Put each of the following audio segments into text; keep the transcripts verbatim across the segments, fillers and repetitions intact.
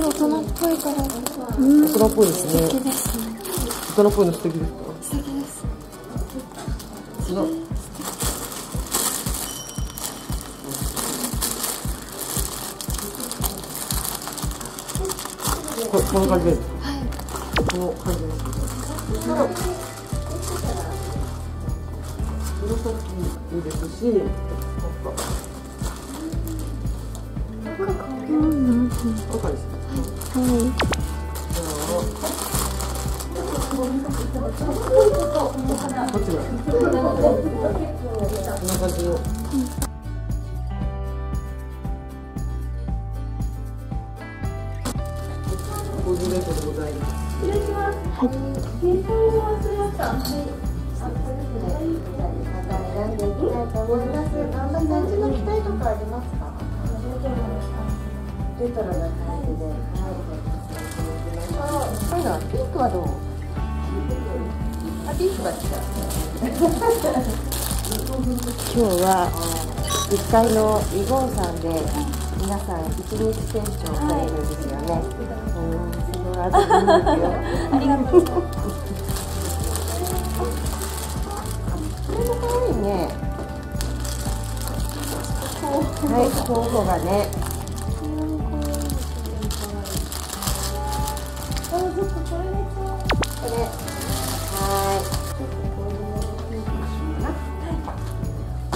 大人っぽいから。 大人っぽいですね。 素敵ですね。 大人っぽいの素敵ですか？ 素敵です。 すごい。こ, この感じで、はい、この感じで、はい、紫いいですし、赤赤ですね。はい。じゃあ、こっちだ。こんな感じの。コーディネートでございます。失礼します。はい。携帯を忘れました。はい。あ、そうですね。また選んでいきたいと思います。何の感じの着たいとかありますか？レトロな感じで、はい。はい、のピンクはどう？あ、ピンクは違う。今日はいっかいのリボンさんで皆さん一日店長されるんですよね。うん、すごいありがとうございます。これも可愛いね。はい、候補がね。これ、はい。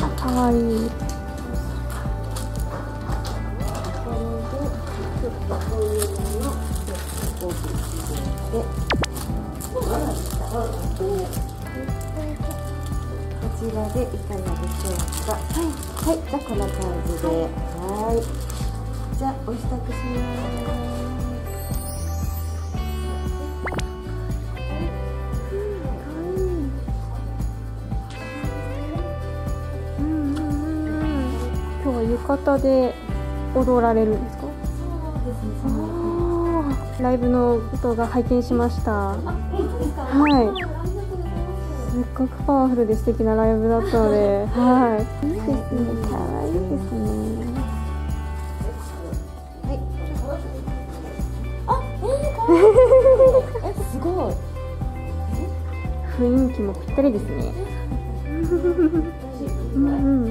あ、可愛い。こちらでいかがでしょうか。はい、はい、じゃあこんな感じで、はい。じゃあお支度します。今日は浴衣で踊られるんですか？そうですね。ライブの動画拝見しました。はい。すっごくパワフルで素敵なライブだったので、はい。いいですね。可愛いですね。はい。あ、えー、可愛い。え、すごい。雰囲気もぴったりですね。うんうん。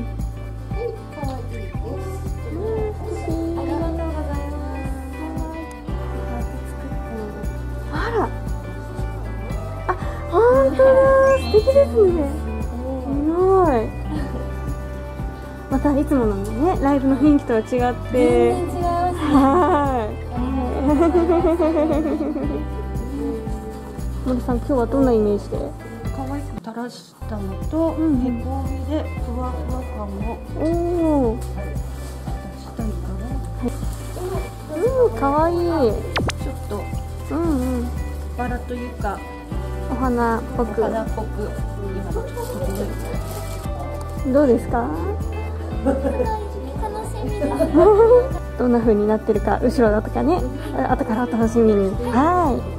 本当だ、素敵ですね。すごい。またいつものね、ライブの雰囲気とは違って。全然違いますね。はい。森さん、今日はどんなイメージで？ 可愛く垂らしたのと、うん、へこみでふわふわ感を出したいから。 うん、可愛い。 ちょっと、うんうん、バラというか。 お花っぽく。 お花っぽく。今ちょっと届いて。 どうですか？ 楽しみです。 どんな風になってるか後ろだとかね、後からお楽しみに。はい。